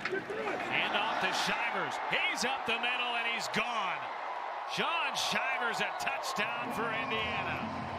Hand off to Shivers. He's up the middle and he's gone. Shaun Shivers, a touchdown for Indiana.